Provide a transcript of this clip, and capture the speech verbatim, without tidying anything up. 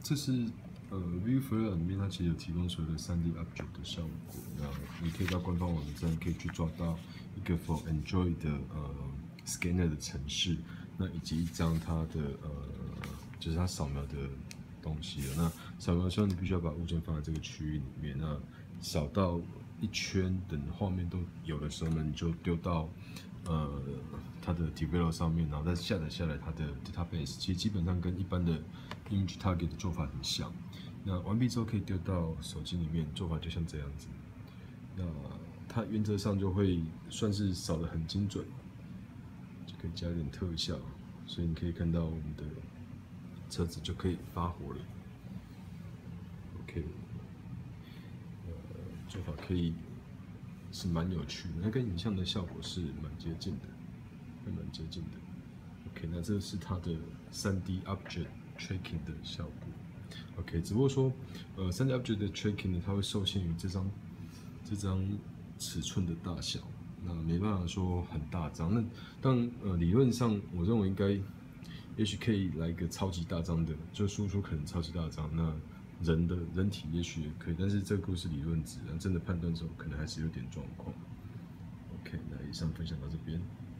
这是呃 Viewflow 里面它其实有提供所有的 三 D object 的效果，那你可以到官方网站可以去抓到一个 for Android 的呃 scanner 的程式，那以及一张它的呃就是它扫描的东西了。那扫描的时候你必须要把物件放在这个区域里面，那扫到一圈，等画面都有的时候呢，你就丢到呃它的 Develop 上面，然后再下载下来它的 database。其实基本上跟一般的 Image Target 的做法很像。那完毕之后可以丢到手机里面，做法就像这样子。那它原则上就会算是扫得很精准，就可以加一点特效，所以你可以看到我们的车子就可以发火了。OK。做法可以是蛮有趣的，那跟影像的效果是蛮接近的，会蛮接近的。OK， 那这是它的 三 D Object Tracking 的效果。OK， 只不过说，呃，三 D Object 的 Tracking 呢，它会受限于这张这张尺寸的大小，那没办法说很大张。那当呃理论上，我认为应该，也许可以来一个超级大张的，就输出可能超级大张那。人的人体也许也可以，但是这个故事理论值，真的判断的时候可能还是有点状况。OK， 那以上分享到这边。